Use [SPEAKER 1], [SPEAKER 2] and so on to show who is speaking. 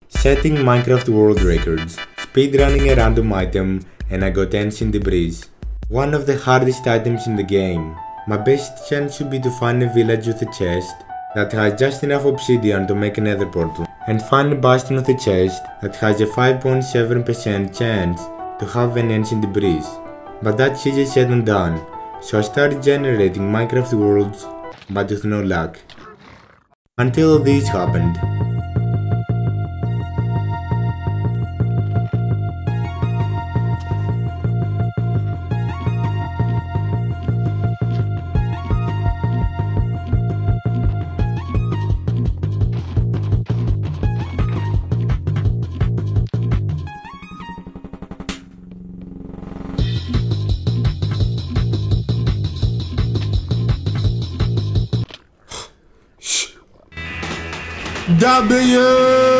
[SPEAKER 1] Setting Minecraft world records, speedrunning a random item, and I got ancient debris. One of the hardest items in the game. My best chance should be to find a village with a chest that has just enough obsidian to make a nether portal, and find a bastion with a chest that has a 5.7% chance to have an ancient debris. But that's easier said than done, so I started generating Minecraft worlds, but with no luck. Until this happened.
[SPEAKER 2] W